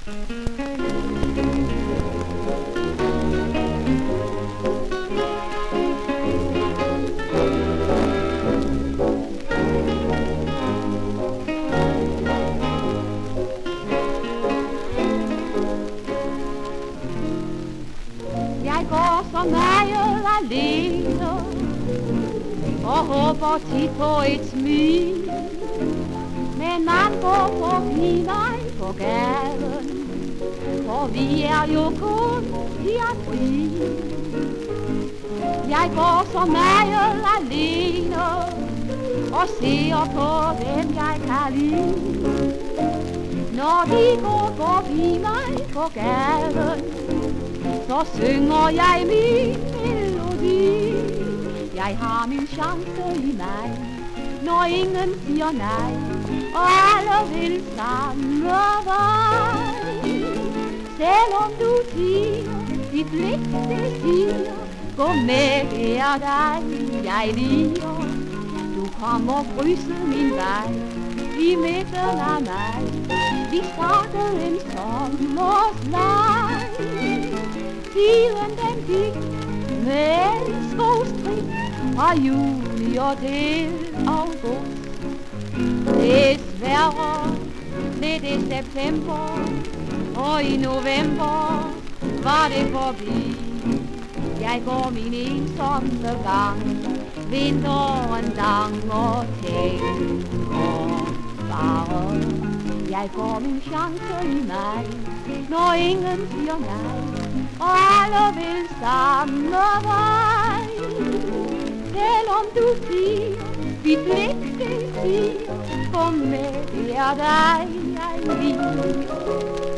Jeg går så meget alene og håber tit på et smil, men man går forbi mig på gaden, for vi er jo kun i april. Jeg går så meget alene og ser på dem jeg kan lide. Når de går forbi mig på gaden, så synger jeg min melodi. Jeg har min chance i mig, når ingen siger nej, og alle vil samme vej. Selvom du siger, dit blik det siger, gå med, det er dig, jeg lider. Du kommer fryse min vej i midten af mig. Vi startede en sommersleg. Tiden den gik med skostrik fra juni og til august. Desværre blev det september, og i november var det forbi. Jeg går min ensomme gang, vinteren lang og tænker bare. Jeg får min chance i mig, når ingen siger nej, og alle vil samme vej. Selvom du siger, dit blik det siger, kom med, det er dig, jeg lider.